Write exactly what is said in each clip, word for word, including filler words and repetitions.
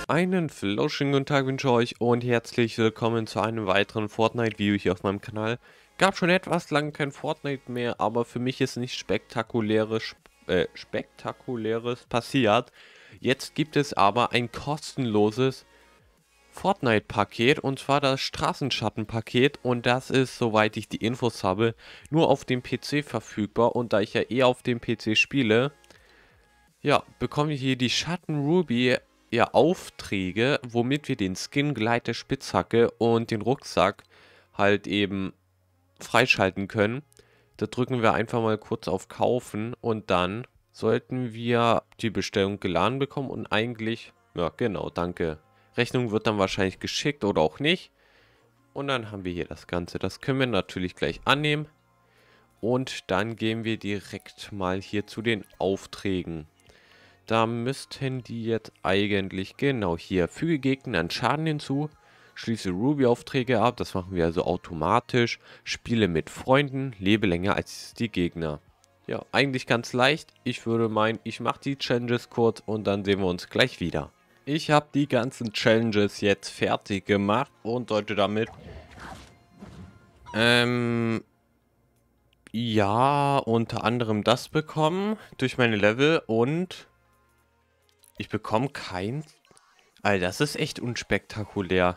Einen flauschige guten Tag wünsche ich euch und herzlich willkommen zu einem weiteren Fortnite-Video hier auf meinem Kanal. Gab schon etwas lang kein Fortnite mehr, aber für mich ist nichts Spektakuläres, äh, Spektakuläres passiert. Jetzt gibt es aber ein kostenloses Fortnite-Paket, und zwar das Straßenschatten-Paket, und das ist, soweit ich die Infos habe, nur auf dem P C verfügbar. Und da ich ja eh auf dem P C spiele, ja, bekommen wir hier die Schatten Ruby, ja, Aufträge, womit wir den Skin Gleiter Spitzhacke und den Rucksack halt eben freischalten können. Da drücken wir einfach mal kurz auf Kaufen und dann sollten wir die Bestellung geladen bekommen und eigentlich, ja genau, danke. Rechnung wird dann wahrscheinlich geschickt oder auch nicht. Und dann haben wir hier das Ganze. Das können wir natürlich gleich annehmen. Und dann gehen wir direkt mal hier zu den Aufträgen. Da müssten die jetzt eigentlich, genau hier, füge Gegnern Schaden hinzu, schließe Ruby-Aufträge ab, das machen wir also automatisch, spiele mit Freunden, lebe länger als die Gegner. Ja, eigentlich ganz leicht. Ich würde meinen, ich mache die Challenges kurz und dann sehen wir uns gleich wieder. Ich habe die ganzen Challenges jetzt fertig gemacht und sollte damit, ähm, ja, unter anderem das bekommen durch meine Level und ich bekomme kein... Alter, das ist echt unspektakulär.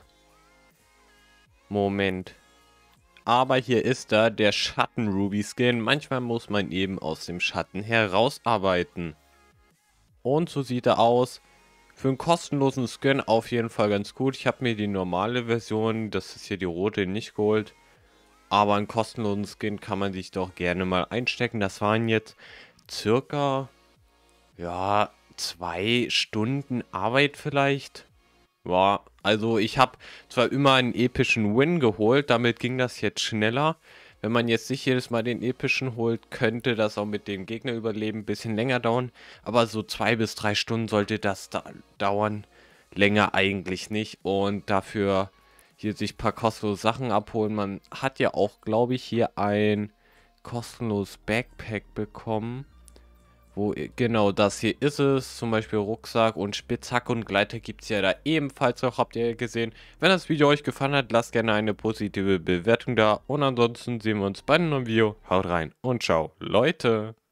Moment. Aber hier ist da der Schatten-Ruby-Skin. Manchmal muss man eben aus dem Schatten herausarbeiten. Und so sieht er aus. Für einen kostenlosen Skin auf jeden Fall ganz gut. Ich habe mir die normale Version, das ist hier die rote, nicht geholt. Aber einen kostenlosen Skin kann man sich doch gerne mal einstecken. Das waren jetzt circa... ja... zwei Stunden Arbeit vielleicht. Ja, also ich habe zwar immer einen epischen Win geholt, damit ging das jetzt schneller. Wenn man jetzt nicht jedes Mal den epischen holt, könnte das auch mit dem Gegnerüberleben ein bisschen länger dauern. Aber so zwei bis drei Stunden sollte das da dauern. Länger eigentlich nicht. Und dafür hier sich ein paar kostenlose Sachen abholen. Man hat ja auch, glaube ich, hier ein kostenloses Backpack bekommen. Wo, genau, das hier ist es, zum Beispiel Rucksack und Spitzhacke und Gleiter gibt es ja da ebenfalls noch, habt ihr gesehen. Wenn das Video euch gefallen hat, lasst gerne eine positive Bewertung da und ansonsten sehen wir uns bei einem neuen Video. Haut rein und ciao, Leute!